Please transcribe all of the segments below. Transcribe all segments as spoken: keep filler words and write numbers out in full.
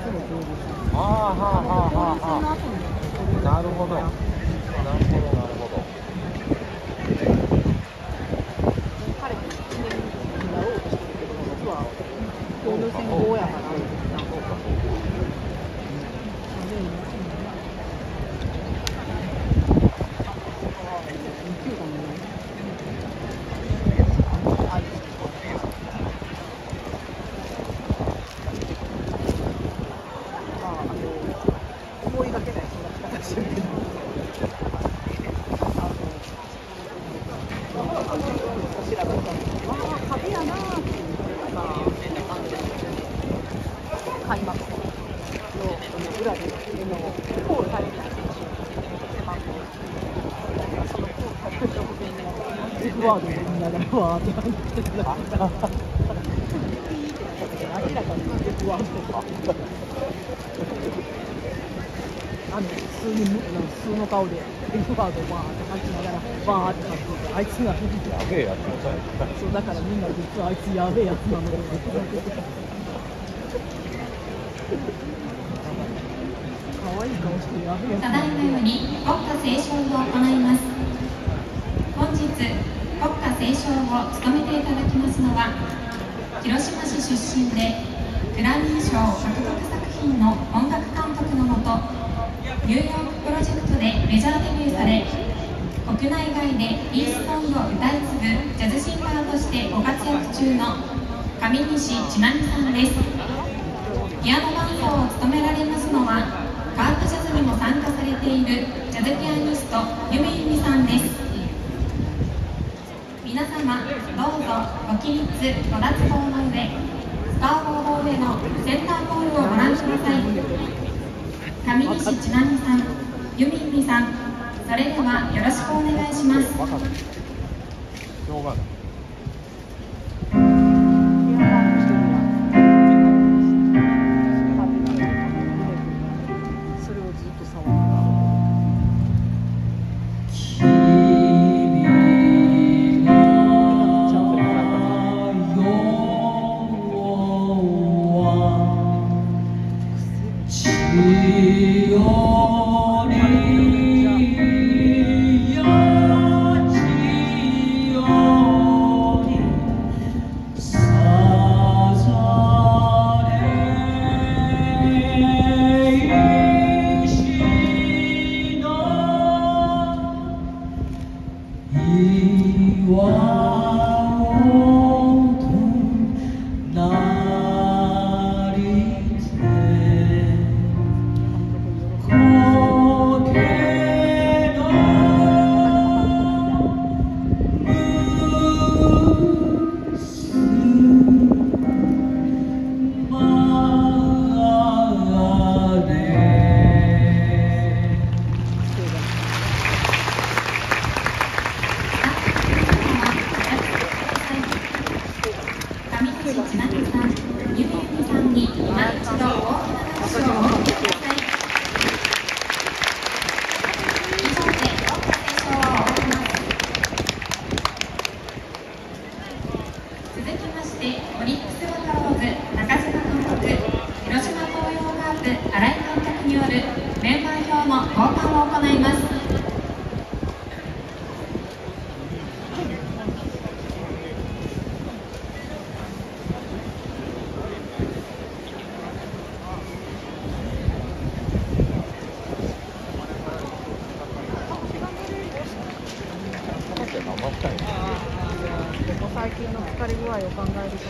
ああ、はあはあはあはあ。なるほど。なるほど、なるほど。 彼に記念になろうとしてるけど、実は交流戦後やから。そうか、そうか。 思いがけない育ち方してるけど、あの、こちらが、まあ、壁やなーっていうのが、まあ、開幕の裏で、でも、コールされてない選手、背番号、そのコールされる直前に、エドワードを見ながら、わーって話してたら、ピーってなったけど、明らかにエドワードとか。あの普通に普通の顔でエドワードをバーって吐きながらバーって吐いてて、あいつがやべえやつみたいな。 そうだからみんな実はあいつやべえやつなので可愛い顔してやべえやつただいまより国歌斉唱を行います。本日国歌斉唱を務めていただきますのは、広島市出身でグラミー賞獲得作品の音楽監督のもとニューヨークプロジェクトでメジャーデビューされ、国内外でピースソングを歌い継ぐジャズシンガーとしてご活躍中の上西千波さんです。ピアノ伴奏を務められますのは、カープジャズにも参加されているジャズピアニストゆみゆみさんです。皆様どうぞご起立ご脱帽の上、スターボード上のセンターポールをご覧ください。上西千波さん、ゆみゆみさん、それではよろしくお願いします。 しょうがない。 それをずっと触る。最近の疲れ具合を考えるとさ、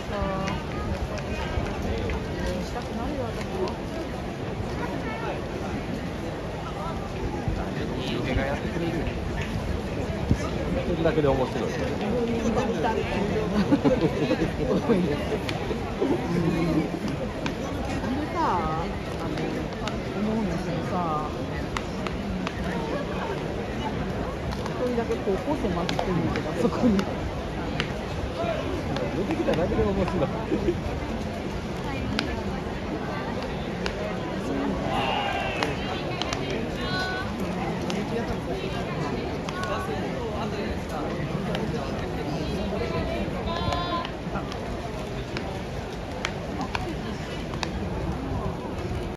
したくなるよ、私も。 周平がやってくれる。やってるだけで面白い。 自分に見たみたいな。でさ、あの思うんですけどさ、一人だけ高校生混じってるんだけど、そこに。 出てきただけで面白い。